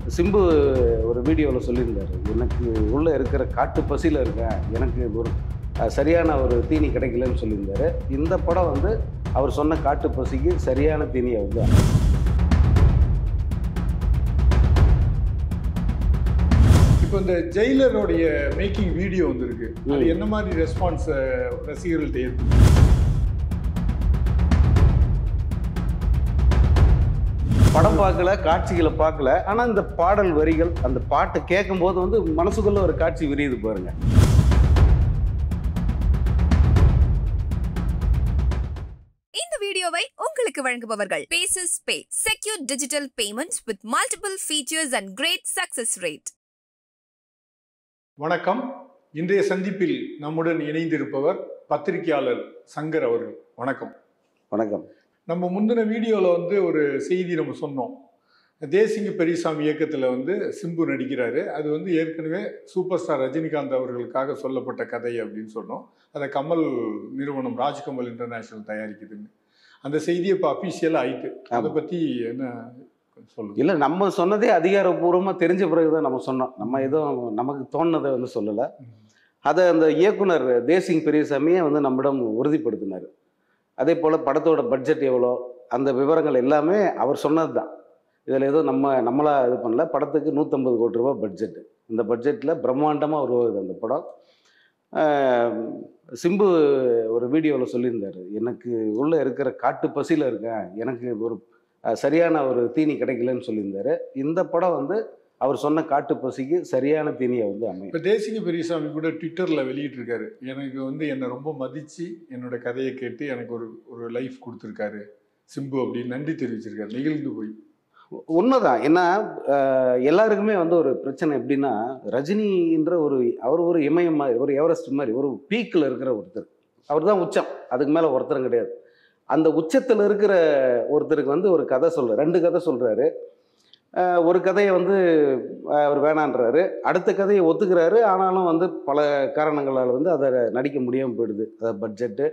சிம்பு ஒரு வீடியோவில் சொல்லியிருந்தார், எனக்கு உள்ளே இருக்கிற காட்டு பசியில் இருக்கேன், எனக்கு ஒரு சரியான ஒரு தீனி கிடைக்கலன்னு சொல்லியிருந்தார். இந்த படம் வந்து அவர் சொன்ன காட்டு பசிக்கு சரியான தீனியை வந்து இப்போ இந்த ஜெயிலருடைய மேக்கிங் வீடியோ வந்துருக்கு, அது என்ன மாதிரி ரெஸ்பான்ஸ் ரசிகர்கள்ட்ட ஏற்படுது? படம் பார்க்கல, காட்சிகளை பார்க்கல, ஆனால் இந்த பாடல் வரிகள், அந்த பாட்டை கேட்கும்போது வந்து மனசுக்குள்ள ஒரு காட்சி விரியுது பாருங்க. இந்த வீடியோவை உங்களுக்கு வழங்குபவர்கள் paces pay, secure digital payments with multiple features and great success rate. வணக்கம். இன்றைய சந்திப்பில் நம்முடன் இணைந்திருப்பவர் பத்திரிகையாளர் சங்கர் அவர்கள். வணக்கம். வணக்கம். நம்ம முந்தின வீடியோவில் வந்து ஒரு செய்தி நம்ம சொன்னோம். தேசிங்க பெரியசாமி இயக்கத்தில் வந்து சிம்பு நடிக்கிறாரு. அது வந்து ஏற்கனவே சூப்பர் ஸ்டார் ரஜினிகாந்த் அவர்களுக்காக சொல்லப்பட்ட கதை அப்படின்னு சொன்னோம். அதை கமல் நிறுவனம் ராஜ்கமல் இன்டர்நேஷனல் தயாரிக்குதுன்னு. அந்த செய்தி இப்போ அஃபீஷியலாக ஆயிட்டு. அதை பற்றி என்ன சொல்லுங்க? இல்லை, நம்ம சொன்னதே அதிகாரப்பூர்வமாக தெரிஞ்ச பிறகு தான் நம்ம சொன்னோம். நம்ம எதுவும் நமக்கு தோணுனதை வந்து சொல்லலை. அதை அந்த இயக்குனர் தேசிங் பெரியசாமியை வந்து நம்மிடம் உறுதிப்படுத்தினார். அதே போல் படத்தோட பட்ஜெட் எவ்வளோ, அந்த விவரங்கள் எல்லாமே அவர் சொன்னது தான். இதில் எதுவும் நம்மளாக இது பண்ணல. படத்துக்கு 150 கோடி ரூபா பட்ஜெட்டு. இந்த பட்ஜெட்டில் பிரம்மாண்டமாக உருவாகுது அந்த படம். சிம்பு ஒரு வீடியோவில் சொல்லியிருந்தார், எனக்கு உள்ளே இருக்கிற காட்டு பசியில் இருக்கேன், எனக்கு ஒரு சரியான ஒரு தீனி கிடைக்கலன்னு சொல்லியிருந்தார். இந்த படம் வந்து அவர் சொன்ன காட்டு பசிக்கு சரியான தீனியை வந்து அமையும். இப்போ தேசிங்க பெரியசாமி கூட ட்விட்டரில் வெளியிட்டிருக்காரு, எனக்கு வந்து என்னை ரொம்ப மதித்து என்னோட கதையை கேட்டு எனக்கு ஒரு லைஃப் கொடுத்துருக்காரு சிம்பு அப்படின்னு நன்றி தெரிவிச்சிருக்காரு, நெகிழ்ந்து போய். உண்மைதான். ஏன்னா எல்லாருக்குமே வந்து ஒரு பிரச்சனை எப்படின்னா, ரஜினின்ற அவர் ஒரு இமயம் மாதிரி, ஒரு எவரெஸ்ட் மாதிரி, ஒரு பீக்கில் இருக்கிற ஒருத்தர். அவர் தான் உச்சம், அதுக்கு மேலே ஒருத்தரும் கிடையாது. அந்த உச்சத்தில் இருக்கிற ஒருத்தருக்கு வந்து ஒரு கதை சொல்கிறார், 2 கதை சொல்கிறாரு. ஒரு கதையை வந்து அவர் வேணான்றாரு, அடுத்த கதையை ஒத்துக்கிறாரு. ஆனாலும் வந்து பல காரணங்களால் வந்து அதை நடிக்க முடியாமல் போயிடுது. பட்ஜெட்டு,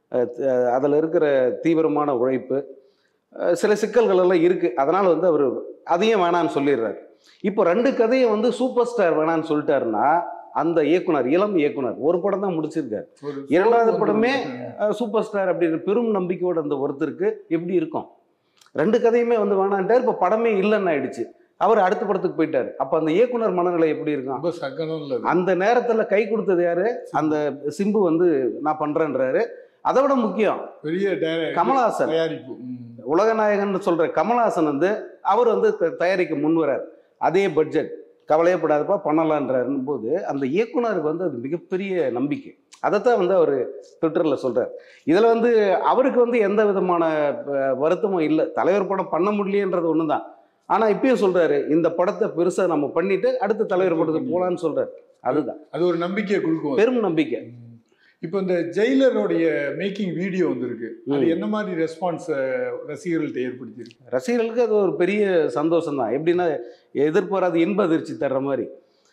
அதில் இருக்கிற தீவிரமான உழைப்பு, சில சிக்கல்கள் எல்லாம் இருக்குது. அதனால் வந்து அவர் அதையும் வேணான்னு சொல்லிடுறாரு. இப்போ 2 கதையை வந்து சூப்பர் ஸ்டார் வேணான்னு சொல்லிட்டாருன்னா, அந்த இயக்குனர், இளம் இயக்குனர், ஒரு படம் தான் முடிச்சிருக்காரு. 2வது படமே சூப்பர் ஸ்டார் அப்படின்ற பெரும் நம்பிக்கையோட அந்த ஒருத்தருக்கு எப்படி இருக்கும்? 2 கதையுமே வந்து வேணான்ட்டார். இப்போ படமே இல்லைன்னு ஆயிடுச்சு. அவர் அடுத்த படத்துக்கு போயிட்டார். அப்போ அந்த இயக்குனர் மனநிலை எப்படி இருக்கும்? அந்த நேரத்தில் கை கொடுத்தது யாரு? அந்த சிம்பு வந்து நான் பண்றேன்றாரு. அதை விட முக்கியம், பெரிய கமல்ஹாசன், உலகநாயகன் சொல்ற கமல்ஹாசன் வந்து அவர் வந்து தயாரிக்க முன்வரார். அதே பட்ஜெட், கவலையப்படாதப்பா பண்ணலான்றாருன்னு போது அந்த இயக்குனருக்கு வந்து அது மிகப்பெரிய நம்பிக்கை. அதைத்தான் வந்து அவர் ட்விட்டரில் சொல்கிறார். இதில் வந்து அவருக்கு வந்து எந்த விதமான வருத்தமும் இல்லை. தலைவர் படம் பண்ண முடியலன்றது ஒன்று தான். ஆனால் இப்பயும் சொல்கிறாரு, இந்த படத்தை பெருசாக நம்ம பண்ணிட்டு அடுத்த தலைவர் படத்துக்கு போகலான்னு சொல்கிறார். அதுதான், அது ஒரு நம்பிக்கையை கொடுக்கும், பெரும் நம்பிக்கை. இப்போ இந்த ஜெயிலருடைய மேக்கிங் வீடியோ வந்துருக்கு, அது என்ன மாதிரி ரெஸ்பான்ஸ் ரசிகர்கள்ட்ட ஏற்படுத்தியிருக்கு? ரசிகர்களுக்கு அது ஒரு பெரிய சந்தோஷம் தான். எப்படின்னா, எதிர்பாராத இன்ப அதிர்ச்சி தர்ற மாதிரி.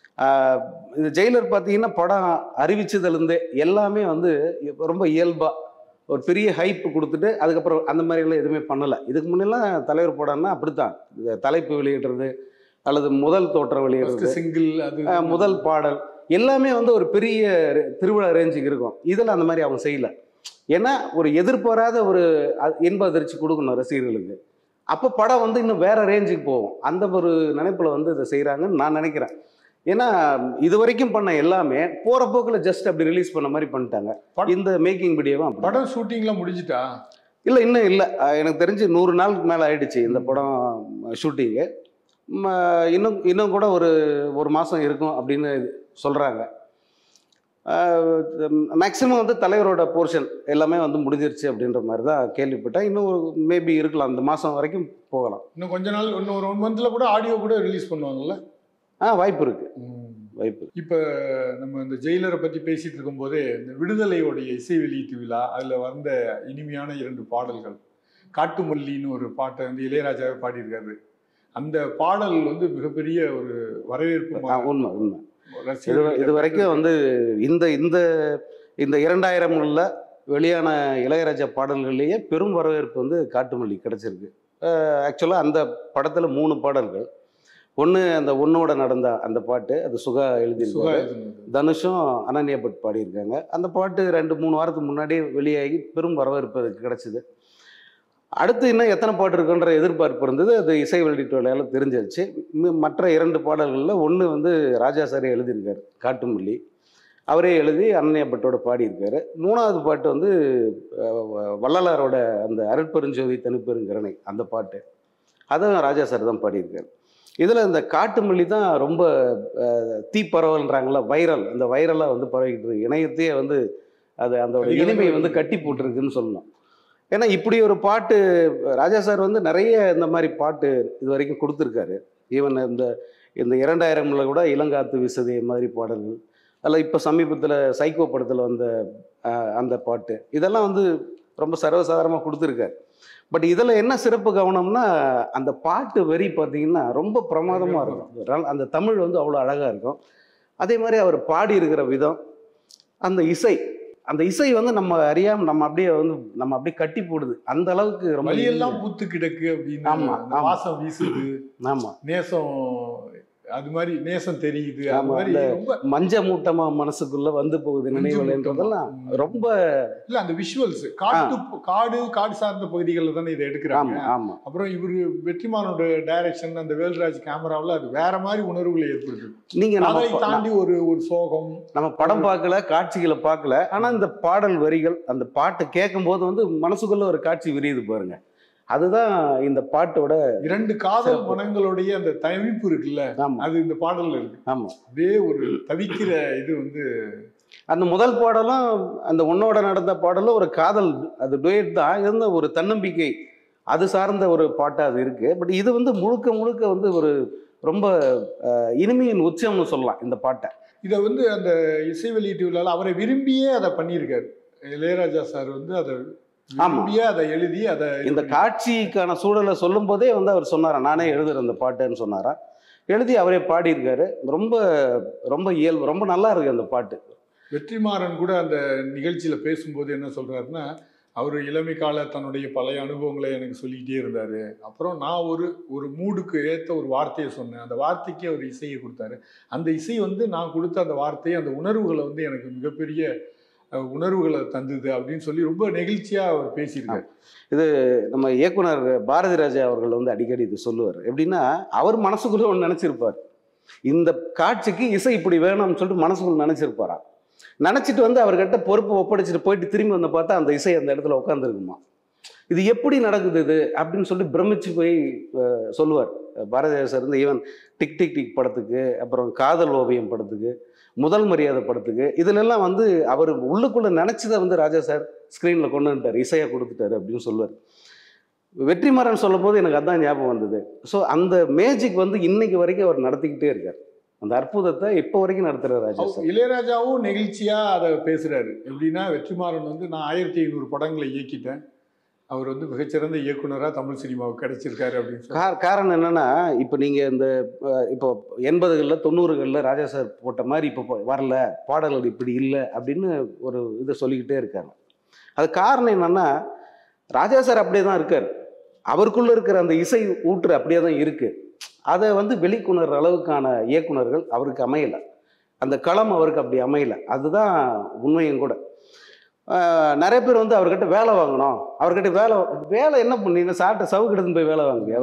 இந்த ஜெயிலர் பார்த்தீங்கன்னா, படம் அறிவிச்சதுலேருந்தே எல்லாமே வந்து ரொம்ப இயல்பாக ஒரு பெரிய ஹைப் கொடுத்துட்டு அதுக்கப்புறம் அந்த மாதிரிலாம் எதுவுமே பண்ணலை. இதுக்கு முன்னெல்லாம் தலைவர் படம்னா அப்படித்தான், தலைப்பு வெளியிடுறது அல்லது முதல் தோற்றம் வெளியிடுறது, சிங்கிள், அது முதல் பாடல் எல்லாமே வந்து ஒரு பெரிய திருவிழா ரேஞ்சுக்கு இருக்கும். இதில் அந்த மாதிரி அவங்க செய்யலை. ஏன்னா ஒரு எதிர்பாராத ஒரு இன்ப அதிர்ச்சி கொடுக்கணும் ரசிகர்களுக்கு. அப்போ படம் வந்து இன்னும் வேற ரேஞ்சுக்கு போகும். அந்த ஒரு நினைப்பில் வந்து இதை செய்கிறாங்கன்னு நான் நினைக்கிறேன். ஏன்னா இது வரைக்கும் பண்ண எல்லாமே போகிற போக்கில் ஜஸ்ட் அப்படி ரிலீஸ் பண்ண மாதிரி பண்ணிட்டாங்க. இந்த மேக்கிங் வீடியோவும் படம் ஷூட்டிங்லாம் முடிஞ்சிட்டா? இல்லை, இன்னும் இல்லை. எனக்கு தெரிஞ்சு 100 நாளுக்கு மேலே ஆயிடுச்சு இந்த படம் ஷூட்டிங்கு. இன்னும் கூட ஒரு மாதம் இருக்கும் அப்படின்னு சொல்கிறாங்க. மேக்ஸிமம் வந்து தலைவரோட போர்ஷன் எல்லாமே வந்து முடிஞ்சிருச்சு அப்படின்ற மாதிரி தான் கேள்விப்பட்டேன். இன்னும் மேபி இருக்கலாம், அந்த மாதம் வரைக்கும் போகலாம். இன்னும் கொஞ்ச நாள், இன்னும் ஒரு 1 மந்த்தில் கூட ஆடியோ கூட ரிலீஸ் பண்ணுவாங்கல்ல? வாய்ப்பு இருக்குது, வாய்ப்பு. இப்போ நம்ம இந்த ஜெயிலரை பற்றி பேசிகிட்டு இருக்கும்போதே இந்த விடுதலையோடைய இசை வெளியீட்டு விழா, அதில் வந்த இனிமையான 2 பாடல்கள், காட்டுமல்லின்னு ஒரு பாட்டை வந்து இளையராஜாவே பாடியிருக்காரு. அந்த பாடல் வந்து மிகப்பெரிய ஒரு வரவேற்பு. உண்மை. இது வரைக்கும் வந்து இந்த இந்த இந்த 2000களில் வெளியான இளையராஜா பாடல்கள்லேயே பெரும் வரவேற்பு வந்து காட்டுமல்லி கிடச்சிருக்கு. ஆக்சுவலாக அந்த படத்தில் 3 பாடல்கள். ஒன்று அந்த ஒன்னோட நடந்த அந்த பாட்டு, அது சுகா எழுதியிருக்காரு. தனுஷும் அனன்யா பட் பாடியிருக்காங்க. அந்த பாட்டு 2-3 வாரத்துக்கு முன்னாடியே வெளியாகி பெரும் வரவேற்பு அதுக்கு கிடச்சிது. அடுத்து இன்னும் எத்தனை பாட்டு இருக்குன்ற எதிர்பார்ப்பு இருந்தது. அது இசை வெளியீட்டு வேலையால் தெரிஞ்சிருச்சு. மற்ற 2 பாடல்களில் ஒன்று வந்து ராஜா சாரே எழுதியிருக்காரு, காட்டுமல்லி. அவரே எழுதி அனன்யா பட்டோட பாடியிருக்காரு. 3வது பாட்டு வந்து வள்ளலாரோட அந்த அருட்பெருஞ்சோதி தனிப்பெருங்கருணை அந்த பாட்டு, அதுவும் ராஜா சார் தான் பாடியிருக்காரு. இதில் இந்த காட்டுமல்லி தான் ரொம்ப தீப்பரவல்ன்றாங்களா, வைரல். அந்த வைரலாக வந்து பரவிக்கிட்டு இருக்கு. இணையத்தையே வந்து அது அந்த இனிமையை வந்து கட்டி போட்டிருக்குன்னு சொல்லணும். ஏன்னா இப்படி ஒரு பாட்டு ராஜா சார் வந்து நிறைய இந்த மாதிரி பாட்டு இது வரைக்கும் கொடுத்துருக்காரு. ஈவன் இந்த 2000 கூட இளங்காத்து வீசுதே மாதிரி பாடல்கள், அதில் இப்போ சமீபத்தில் சைக்கோ படத்தில் வந்த அந்த பாட்டு, இதெல்லாம் வந்து ரொம்ப சர்வசாதாரணமாக கொடுத்துருக்காரு. பட் இதில் என்ன சிறப்பு கவனம்னா, அந்த பாட்டு வரி பார்த்தீங்கன்னா ரொம்ப பிரமாதமாக இருக்கும். அந்த தமிழ் வந்து அவ்வளோ அழகாக இருக்கும். அதே மாதிரி அவர் பாடி இருக்கிற விதம், அந்த இசை வந்து நம்ம அறியாமல் நம்ம அப்படியே கட்டி போடுது. அந்த அளவுக்கு ரொம்ப வழியெல்லாம் பூத்து கிடக்கு அப்படின்னு. ஆமாம், வாசம் வீசுது. ஆமாம், நேசம், அது மாதிரி நேசம் தெரியுது. அது மாதிரி ரொம்ப மஞ்ச மூட்டமா மனசுக்குள்ள வந்து போகுது நினைவுகள்ன்றதெல்லாம் ரொம்ப இல்ல. அந்த விஷுவல்ஸ் காடு சார்ந்த பகுதிகளில் தானே இதை எடுக்கிறாங்க. ஆமா. அப்புறம் இவரு வெற்றிமாறனோட டைரக்ஷன், அந்த வேல்ராஜ் கேமராவில் அது வேற மாதிரி உணர்வுகளை ஏற்படுது. நீங்க அதை தாண்டி ஒரு சோகம். நம்ம படம் பார்க்கல, காட்சிகளை பார்க்கல, ஆனா இந்த பாடல் வரிகள், அந்த பாட்டு கேட்கும் போது வந்து மனசுக்குள்ள ஒரு காட்சி விரியுது பாருங்க. அதுதான் இந்த பாட்டோட 2 காதல் மனங்களுடைய அந்த தவிப்பு இருக்குல்ல, அது இந்த பாடல்ல இருக்கு. ஆமா, அப்படியே ஒரு தவிக்கிற இது வந்து அந்த முதல் பாடலும் அந்த உன்னோட நடந்த பாடலும் ஒரு காதல், அது டுயட் தான் இருந்த ஒரு தன்னம்பிக்கை, அது சார்ந்த ஒரு பாட்டா அது இருக்கு. பட் இது வந்து முழுக்க வந்து ஒரு ரொம்ப இனிமையின் உச்சம்னு சொல்லலாம் இந்த பாட்டை. இதை வந்து அந்த இசை வெளியீட்டு விழாவில் அவரை விரும்பியே அதை பண்ணியிருக்காரு இளையராஜா சார். வந்து அதை அதை எழுதி அதை இந்த காட்சிக்கான சூழலை சொல்லும் போதே வந்து அவர் சொன்னாரா, நானே எழுதுறேன் அந்த பாட்டுன்னு சொன்னாரா. எழுதி அவரே பாடியிருக்காரு. ரொம்ப ரொம்ப இயல்பு, ரொம்ப நல்லா இருக்கு அந்த பாட்டு. வெற்றிமாறன் கூட அந்த நிகழ்ச்சியில பேசும்போது என்ன சொல்றாருன்னா, அவர் இளமை கால தன்னுடைய பழைய அனுபவங்களை எனக்கு சொல்லிக்கிட்டே இருந்தாரு. அப்புறம் நான் ஒரு மூடுக்கு ஏற்ற ஒரு வார்த்தையை சொன்னேன். அந்த வார்த்தைக்கு அவர் இசையை கொடுத்தாரு. அந்த இசை வந்து நான் கொடுத்த அந்த வார்த்தையை, அந்த உணர்வுகளை வந்து எனக்கு மிகப்பெரிய உணர்வுகளை தந்தது அப்படின்னு சொல்லி ரொம்ப நெகிழ்ச்சியா அவர் பேசியிருக்காரு. இது நம்ம இயக்குனர் பாரதி ராஜா அவர்கள் வந்து அடிக்கடி இது சொல்லுவார். எப்படின்னா, அவர் மனசுக்குள்ள ஒன்று நினைச்சிருப்பார், இந்த காட்சிக்கு இசை இப்படி வேணும்னு சொல்லிட்டு மனசுக்குள்ள நினைச்சிருப்பாரா. நினைச்சிட்டு வந்து அவர்கிட்ட பொறுப்பு ஒப்படைச்சிட்டு போயிட்டு திரும்பி வந்து பார்த்தா அந்த இசை அந்த இடத்துல உட்காந்துருக்குமா. இது எப்படி நடக்குது இது அப்படின்னு சொல்லிட்டு பிரமிச்சு போய் சொல்லுவார் பாரதி ராஜா சார். இருந்து ஈவன் டிக் டிக் டிக் படத்துக்கு, அப்புறம் காதல் ஓவியம் படத்துக்கு, முதல் மரியாதை படத்துக்கு, இதுலெல்லாம் வந்து அவர் உள்ளுக்குள்ள நினைச்சதை வந்து ராஜா சார் ஸ்க்ரீனில் கொண்டு வந்துட்டார், இசையாக கொடுத்துட்டாரு அப்படின்னு சொல்லுவார். வெற்றிமாறன் சொல்லும் போது எனக்கு அதான் ஞாபகம் வந்தது. ஸோ அந்த மேஜிக் வந்து இன்னைக்கு வரைக்கும் அவர் நடத்திக்கிட்டே இருக்கார். அந்த அற்புதத்தை இப்போ வரைக்கும் நடத்துகிறார் ராஜா சார். இளையராஜாவும் நெகிழ்ச்சியா அதை பேசுறாரு. எப்படின்னா, வெற்றிமாறன் வந்து நான் 1500 படங்களை இயக்கிட்டேன், அவர் வந்து மிகச்சிறந்த இயக்குனராக தமிழ் சினிமாவுக்கு கிடைச்சிருக்காரு அப்படின்னு. காரணம் என்னன்னா, இப்போ நீங்கள் இப்போ 80களில் 90களில் ராஜா சார் போட்ட மாதிரி இப்போ வரல, பாடல்கள் இப்படி இல்லை அப்படின்னு ஒரு இதை சொல்லிக்கிட்டே இருக்காங்க. அது காரணம் என்னன்னா, ராஜா சார் அப்படியே தான் இருக்கார். அவருக்குள்ள இருக்கிற அந்த இசை ஊற்று அப்படியே தான் இருக்கு. அதை வந்து வெளிக்கொணர்ற அளவுக்கான இயக்குனர்கள் அவருக்கு அமையலை, அந்த களம் அவருக்கு அப்படி அமையலை. அதுதான் உண்மையும் கூட. நிறைய பேர் வந்து அவர்கிட்ட வேலை வாங்கணும், அவர்கிட்ட வேலை என்ன பண்ணீங்க, சாப்பிட்ட சவுக்கு போய் வேலை வாங்குங்க.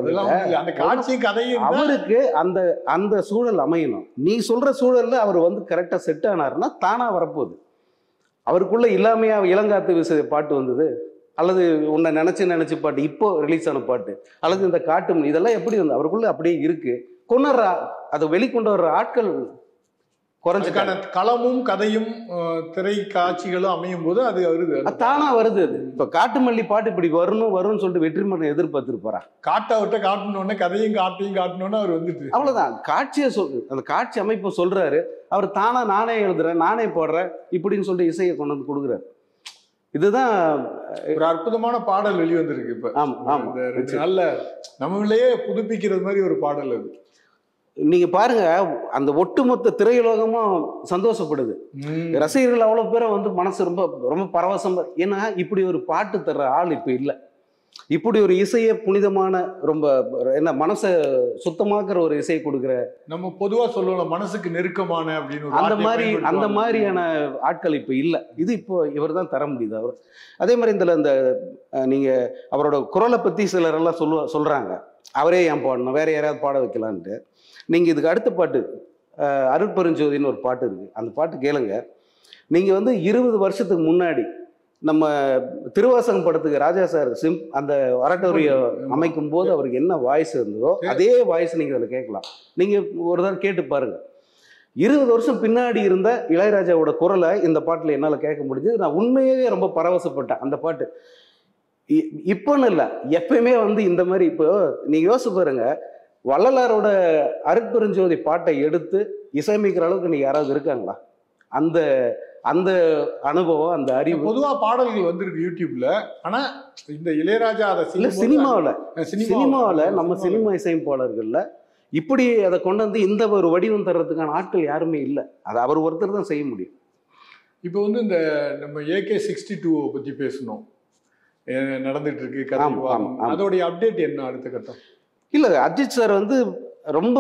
அவருக்கு அந்த அந்த சூழல் அமையணும். நீ சொல்ற சூழல்ல அவர் வந்து கரெக்டா செட் ஆனாருன்னா தானா வரப்போகுது. அவருக்குள்ள இல்லாமையா இளங்காத்து வீச பாட்டு வந்தது, அல்லது உன்னை நினைச்சு பாட்டு இப்போ ரிலீஸ் ஆன பாட்டு, அல்லது இந்த காட்டு, இதெல்லாம் எப்படி வந்து அவருக்குள்ள அப்படியே இருக்கு. கொண்டுற அதை வெளிக்கொண்டு வர்ற ஆட்கள் குறைஞ்சிக்கான களமும் கதையும் திரை காட்சிகளும் அமையும் போது அது வருது, தானா வருது. அது இப்போ காட்டுமல்லி பாட்டு இப்படி வரும்னு சொல்லிட்டு வெற்றிமாறன் எதிர்பார்த்துருப்பாரா? காட்டை காட்டணும்னு கதையும் காட்டணும்னு அவர் வந்துட்டு அவ்வளவுதான். காட்சியை அந்த காட்சி அமைப்பை சொல்றாரு. அவர் தானா நானே எழுதுறேன், நானே போடுறேன் இப்படின்னு சொல்லிட்டு இசையை கொண்டு வந்து கொடுக்குறாரு. இதுதான் ஒரு அற்புதமான பாடல் வெளிவந்திருக்கு இப்ப. ஆமா ஆமா, நல்ல நம்மளையே புதுப்பிக்கிறது மாதிரி ஒரு பாடல் அது. நீங்க பாருங்க, அந்த ஒட்டுமொத்த திரையுலகமும் சந்தோஷப்படுது. ரசிகர்கள் அவ்வளவு பேரை வந்து மனசு ரொம்ப ரொம்ப பரவசம். ஏன்னா இப்படி ஒரு பாட்டு தர்ற ஆள் இப்ப இல்லை. இப்படி ஒரு இசையை புனிதமான ரொம்ப என்ன மனசை சுத்தமாக்குற ஒரு இசையை கொடுக்குற நம்ம பொதுவா சொல்லலாம் மனசுக்கு நெருக்கமான அப்படின்னு ஒரு அந்த வார்த்தையை மாதிரி அந்த பயன்படுத்துவாங்க. மாதிரியான ஆட்கள் இப்போ இல்லை. இது இப்போ இவர் தான் தர முடியுது. அவர் அதே மாதிரி இந்த நீங்க அவரோட குரலை பத்தி சிலரெல்லாம் சொல்றாங்க, அவரே ஏன் பாடணும், வேற யாராவது பாட வைக்கலான்ட்டு. நீங்க இதுக்கு அடுத்த பாட்டு அருட்பெருஞ்சோதின்னு ஒரு பாட்டு இருக்கு, அந்த பாட்டு கேளுங்க. நீங்க வந்து 20 வருஷத்துக்கு முன்னாடி நம்ம திருவாசகம் படத்துக்கு ராஜா சார் அந்த ஒரட்டோரிய அமைக்கும் போது அவருக்கு என்ன வாய்ஸ் இருந்ததோ அதே வாய்ஸ் நீங்க அதில் கேட்கலாம். நீங்க ஒரு தடவை கேட்டு பாருங்க. 20 வருஷம் பின்னாடி இருந்த இளையராஜாவோட குரலை இந்த பாட்டில் என்னால் கேட்க முடிஞ்சது. நான் உண்மையாகவே ரொம்ப பரவசப்பட்டேன். அந்த பாட்டு இப்போன்னு இல்லை, எப்பயுமே வந்து இந்த மாதிரி. இப்போ நீங்கள் யோசிச்சு பாருங்க, வள்ளலாரோட அருட்பெருஞ்சோதி பாட்டை எடுத்து இசையமைக்கிற அளவுக்கு இன்னைக்கு யாராவது இருக்காங்களா? அந்த அந்த அனுபவம், அந்த அறிவு. பொதுவா பாடல்கள் வந்திருக்கு யூடியூப்ல. ஆனா இந்த இளையராஜா அதை இல்லை, சினிமாவில் நம்ம சினிமா இசையமைப்பாளர்கள்ல இப்படி அதை கொண்டு வந்து இந்த ஒரு வடிவம் தர்றதுக்கான ஆட்கள் யாருமே இல்லை. அதை அவர் ஒருத்தர் தான் செய்ய முடியும். இப்போ வந்து இந்த நம்ம AK62 பத்தி பேசணும், நடந்துட்டு இருக்கு கதை விவாதம். அதோடைய அப்டேட் என்ன அடுத்த கட்டம்? இல்லை, அஜித் சார் வந்து ரொம்ப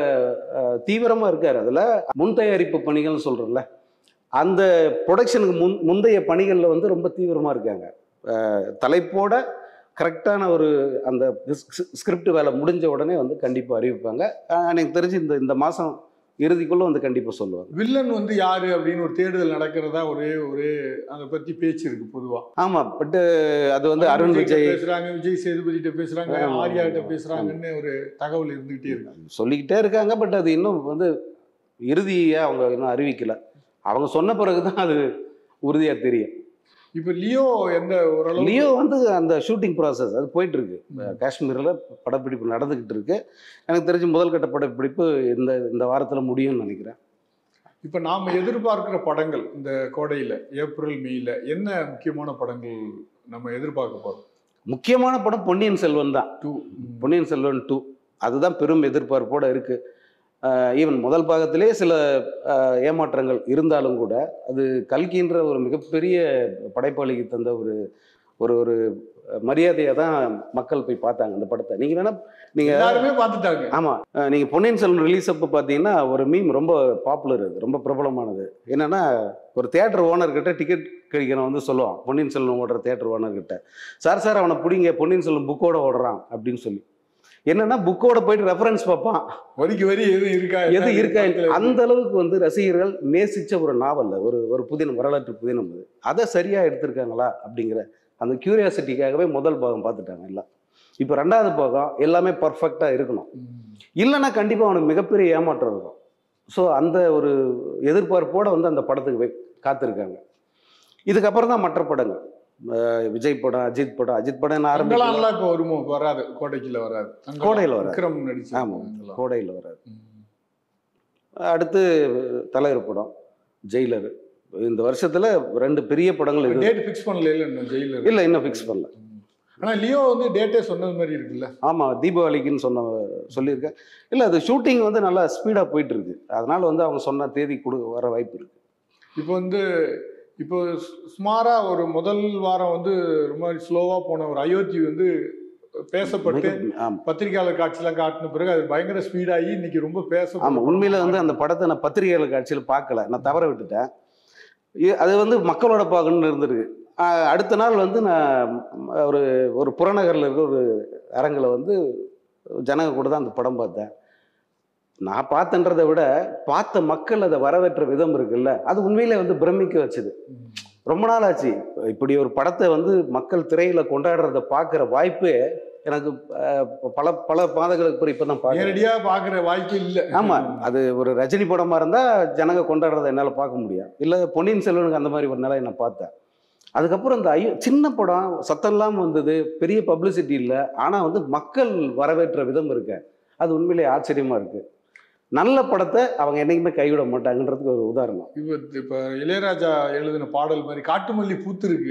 தீவிரமாக இருக்கார். அதில் முன் தயாரிப்பு பணிகள்னு சொல்கிறோம்ல, அந்த ப்ரொடக்ஷனுக்கு முந்தைய பணிகளில் வந்து ரொம்ப தீவிரமாக இருக்காங்க. தலைப்போட கரெக்டான ஒரு அந்த ஸ்கிரிப்ட் வேலை முடிஞ்ச உடனே வந்து கண்டிப்பாக அறிவிப்பாங்க. எனக்கு தெரிஞ்சு இந்த மாதம் இறுதிக்குள்ளே வந்து கண்டிப்பாக சொல்லுவாங்க. வில்லன் வந்து யாரு அப்படின்னு ஒரு தேடுதல் நடக்கிறதா ஒரே அதை பற்றி பேச்சு இருக்கு பொதுவா. ஆமாம், பட் அது வந்து அருண் விஜய் பேசுறாங்க, விஜய் சேதுபதிட்ட பேசுறாங்க, ஆர்யா கிட்ட பேசுறாங்கன்னு ஒரு தகவல் இருந்துகிட்டே இருக்கு, சொல்லிக்கிட்டே இருக்காங்க. பட் அது இன்னும் வந்து இறுதியாக அவங்க இன்னும் அறிவிக்கலை. அவங்க சொன்ன பிறகுதான் அது உறுதியாக தெரியும். இப்போ லியோ லியோ வந்து அந்த ஷூட்டிங் ப்ராசஸ் அது போயிட்டு இருக்கு. காஷ்மீரில் படப்பிடிப்பு நடந்துக்கிட்டு இருக்கு. எனக்கு தெரிஞ்சு முதல் கட்ட படப்பிடிப்பு இந்த வாரத்தில் முடியும்னு நினைக்கிறேன். இப்போ நாம் எதிர்பார்க்குற படங்கள் இந்த கோடையில் ஏப்ரல் மேயில் என்ன முக்கியமான படங்கள் நம்ம எதிர்பார்க்க போகிறோம்? முக்கியமான படம் பொன்னியின் செல்வன் தான். பொன்னியின் செல்வன் 2 அதுதான் பெரும் எதிர்பார்ப்போடு இருக்குது. ஈவன் முதல் பாகத்திலே சில ஏமாற்றங்கள் இருந்தாலும் கூட அது கல்கின்ற ஒரு மிகப்பெரிய படைப்பாளிக்கு தந்த ஒரு மரியாதையை தான் மக்கள் போய் பார்த்தாங்க அந்த படத்தை. நீங்கள் வேணா நீங்கள் எல்லாருமே பார்த்துட்டாங்க. ஆமாம், நீங்கள் பொன்னியின் செல்வன் ரிலீஸ் அப்போ பார்த்தீங்கன்னா ஒரு மீம் ரொம்ப பாப்புலர், அது ரொம்ப பிரபலமானது. என்னென்னா, ஒரு தியேட்டர் ஓனர்கிட்ட டிக்கெட் கிடைக்கணும் வந்து சொல்லுவான், பொன்னியின் செல்வன் ஓடுற தியேட்டர் ஓனர்கிட்ட, சார் அவனை பிடிங்க, பொன்னியின் செல்வன் புக்கோட ஓடுறான் அப்படின்னு சொல்லி. என்னன்னா, புக்கோட போயிட்டு ரெஃபரன்ஸ் பார்ப்பான், வரி எது இருக்கா. அந்த அளவுக்கு வந்து ரசிகர்கள் நேசிச்ச ஒரு நாவல், ஒரு புதினம், வரலாற்று புதினம். அது அதை சரியா எடுத்திருக்காங்களா அப்படிங்கிற அந்த கியூரியாசிட்டிக்காகவே முதல் பாகம் பார்த்துட்டாங்க எல்லாம். இப்போ 2வது பாகம் எல்லாமே பர்ஃபெக்டா இருக்கணும், இல்லைன்னா கண்டிப்பா அவனுக்கு மிகப்பெரிய ஏமாற்றம் இருக்கும். ஸோ அந்த ஒரு எதிர்பார்ப்போட வந்து அந்த படத்துக்கு போய் காத்திருக்காங்க. இதுக்கப்புறம் தான் மற்ற படங்கள், விஜய் படம், அஜித் படம் ஆரம்பிக்கலாம். இப்போ வருமோ? வராது, கோடையில் வராது. ஆமாம், கோடையில் வராது. அடுத்து தலைவர் படம், ஜெயிலர். இந்த வருஷத்துல 2 பெரிய படங்கள். டேட் ஃபிக்ஸ் பண்ணல இன்னும் ஜெயிலர்? இல்லை, இன்னும் ஃபிக்ஸ் பண்ணல. ஆனால் லியோ வந்து டேட்டே சொன்னது மாதிரி இருக்குல்ல? ஆமாம், தீபாவளிக்குன்னு சொல்லியிருக்கேன். இல்லை, அது ஷூட்டிங் வந்து நல்லா ஸ்பீடாக போயிட்டு இருக்கு. அதனால வந்து அவங்க சொன்ன தேதி வர வாய்ப்பு இருக்கு. இப்போ சுமாராக ஒரு முதல் வாரம் வந்து ரொம்ப ஸ்லோவாக போன ஒரு அயோத்தி வந்து பேசப்பட்டு பத்திரிகையாளர் காட்சியெல்லாம் காட்டின பிறகு அது பயங்கர ஸ்பீடாகி இன்னைக்கு ரொம்ப ஆமாம், உண்மையில வந்து அந்த படத்தை நான் பத்திரிகையாளர் காட்சியில் பார்க்கல, நான் தவற விட்டுட்டேன். அது வந்து மக்களோட பார்க்கணுன்னு இருந்திருக்கு. அடுத்த நாள் வந்து நான் ஒரு புறநகரில் இருக்க ஒரு அரங்கில் வந்து ஜனங்க கூட தான் அந்த படம் பார்த்தேன். நான் பார்த்தன்றதை விட பார்த்த மக்கள் அதை வரவேற்ற விதம் இருக்குல்ல, அது உண்மையிலே வந்து பிரமிக்க வச்சுது. ரொம்ப நாள் ஆச்சு இப்படி ஒரு படத்தை வந்து மக்கள் திரையில கொண்டாடுறத பார்க்குற வாய்ப்பு எனக்கு பல மாதங்களுக்கு இப்பதான் பார்க்குற வாய்ப்பு இல்லை. ஆமா, அது ஒரு ரஜினி படமா இருந்தா ஜனங்க கொண்டாடுறதை என்னால பார்க்க முடியும். இல்லை, பொன்னியின் செல்வனுக்கு அந்த மாதிரி ஒரு நிலை நான் பார்த்தேன். அதுக்கப்புறம் இந்த சின்ன படம் சத்தம் இல்லாமல் வந்தது, பெரிய பப்ளிசிட்டி இல்லை, ஆனா வந்து மக்கள் வரவேற்ற விதம் இருக்கு, அது உண்மையிலேயே ஆச்சரியமா இருக்கு. நல்ல படத்தை அவங்க என்னைக்குமே கைவிட மாட்டாங்கன்றதுக்கு ஒரு உதாரணம். இப்போ இளையராஜா எழுதின பாடல் மாதிரி காட்டுமல்லி பூத்து இருக்கு.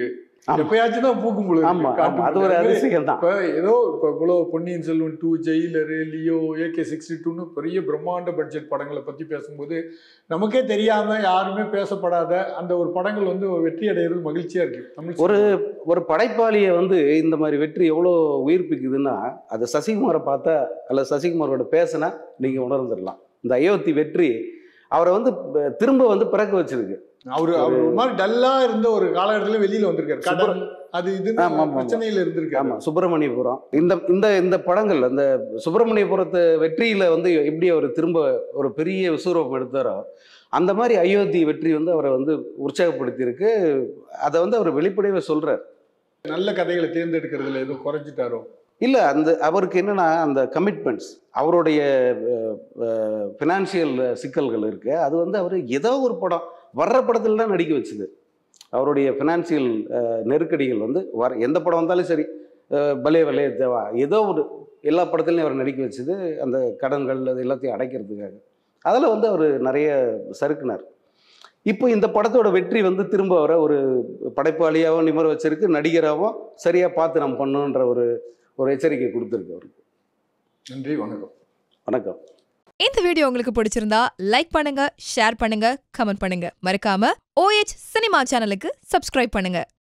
எப்பயாச்சும் தான் பூக்கும் பொழுது ஆமா அது ஒரு அதிசயம் தான். இப்போ ஏதோ இப்போ இவ்வளோ பொன்னியின் செல்வன் 2, ஜெயிலரு, லியோ, AK62ன்னு பெரிய பிரம்மாண்ட பட்ஜெட் படங்களை பற்றி பேசும்போது நமக்கே தெரியாம யாருமே பேசப்படாத அந்த ஒரு படங்கள் வந்து வெற்றி அடைகிறது மகிழ்ச்சியா இருக்கு. ஒரு படைப்பாளியை வந்து இந்த மாதிரி வெற்றி எவ்வளோ உயிர்ப்பிக்குதுன்னா அது சசிகுமாரை பார்த்தா அல்ல சசிகுமாரோட பேசினா நீங்க உணர்ந்துடலாம். இந்த அயோத்தி வெற்றி அவரை வந்து திரும்ப வந்து பிறக்க வச்சிருக்கு. அவரு ஒரு மாதிரி டல்லா இருந்த ஒரு காலகட்டத்தில் வெளியில வந்திருக்காரு. கடன் அது இது பிரச்சனையில இருந்திருக்கு. ஆமா சுப்பிரமணியபுரம் இந்த இந்த இந்த படங்கள் அந்த சுப்பிரமணியபுரத்து வெற்றியில வந்து எப்படி அவர் திரும்ப ஒரு பெரிய விஸ்வரூபம் எடுத்தாரோ அந்த மாதிரி அயோத்தி வெற்றி வந்து அவரை வந்து உற்சாகப்படுத்தி இருக்கு. அதை வந்து அவர் வெளிப்படையாக சொல்றார். நல்ல கதைகளை தேர்ந்தெடுக்கிறதுல எதுவும் குறைஞ்சிட்டாரோ இல்லை, அந்த அவருக்கு என்னன்னா அந்த கமிட்மெண்ட்ஸ் அவருடைய ஃபினான்ஷியல் சிக்கல்கள் இருக்கு. அது வந்து அவர் ஏதோ ஒரு படம் வர்ற படத்துல தான் நடிக்க வச்சுது. அவருடைய ஃபினான்ஷியல் நெருக்கடிகள் வந்து எந்த படம் வந்தாலும் சரி பலே வலே தேவா ஏதோ ஒரு எல்லா படத்துலையும் அவர் நடிக்க வச்சுது அந்த கடன்கள் அது எல்லாத்தையும் அடைக்கிறதுக்காக. அதில் வந்து அவர் நிறைய சறுக்குனார். இப்போ இந்த படத்தோட வெற்றி வந்து திரும்ப அவரை ஒரு படைப்பாளியாகவும் நிமர வச்சிருக்கு, நடிகராகவும் சரியாக பார்த்து நம்ம பண்ணணுன்ற ஒரு எச்சரிக்கை கொடுத்துருக்கு அவருக்கு. நன்றி, வணக்கம். வணக்கம். இந்த வீடியோ உங்களுக்கு பிடிச்சிருந்தா லைக் பண்ணுங்க, ஷேர் பண்ணுங்க, கமெண்ட் பண்ணுங்க. மறக்காம OH சினிமா சேனலுக்கு சப்ஸ்கிரைப் பண்ணுங்க.